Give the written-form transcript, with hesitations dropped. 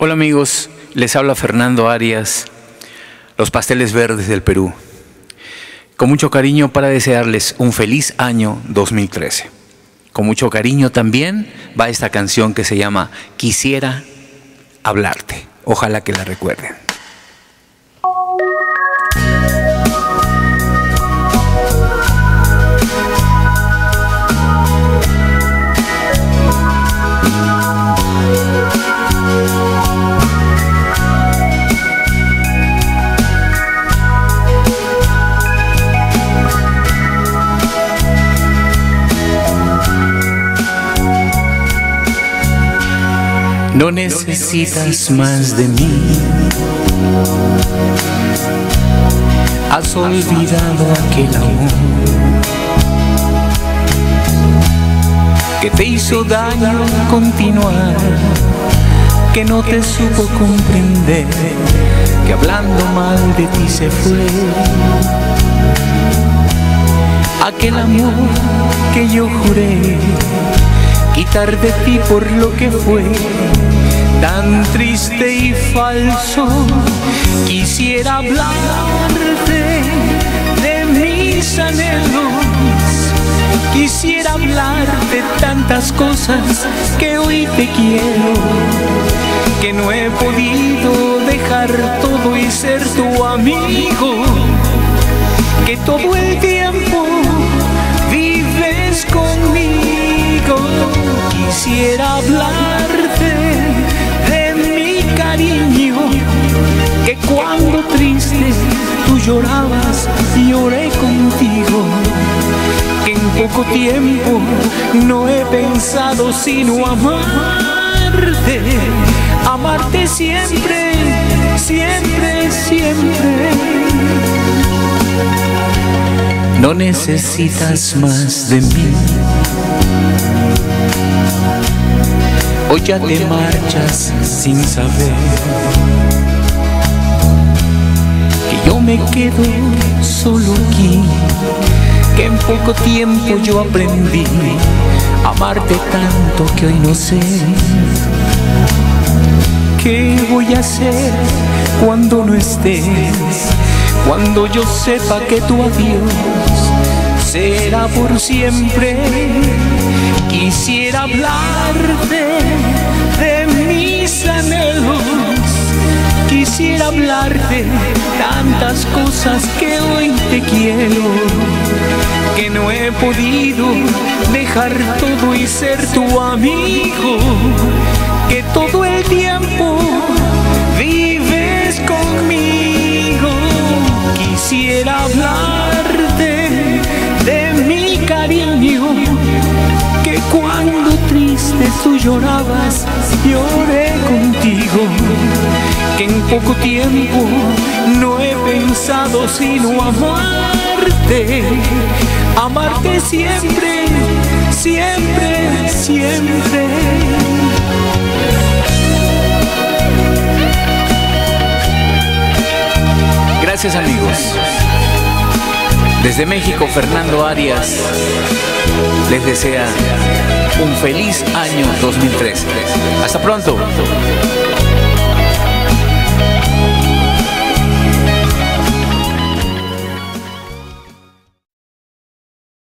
Hola amigos, les habla Fernando Arias, los Pasteles Verdes del Perú, con mucho cariño para desearles un feliz año 2013. Con mucho cariño también va esta canción que se llama Quisiera Hablarte. Ojalá que la recuerden. No necesitas más de mí. Has olvidado aquel amor que te hizo daño continuar, que no te supo comprender, que hablando mal de ti se fue. Aquel amor que yo juré quitar de ti por lo que fue tan triste y falso. Quisiera hablarte de mis anhelos, quisiera hablarte de tantas cosas que hoy te quiero, que no he podido dejar todo y ser tu amigo, que todo el tiempo vives conmigo. Quisiera hablarte de mi cariño, que cuando triste tú llorabas, lloré contigo, que en poco tiempo no he pensado sino amarte, amarte siempre, siempre, siempre. No necesitas más de mí. Hoy ya te marchas sin saber que yo me quedo solo aquí, que en poco tiempo yo aprendí a amarte tanto que hoy no sé qué voy a hacer cuando no estés, cuando yo sepa que tu adiós será por siempre. Quisiera hablarte de mis anhelos, quisiera hablarte tantas cosas que hoy te quiero, que no he podido dejar todo y ser tu amigo, que todo el tiempo vives conmigo. Quisiera hablarte de mi cariño, que cuando triste tú llorabas, lloré contigo, que en poco tiempo no he pensado sino amarte, amarte siempre, siempre, siempre. Gracias amigos. Desde México, Fernando Arias les desea un feliz año 2013. Hasta pronto.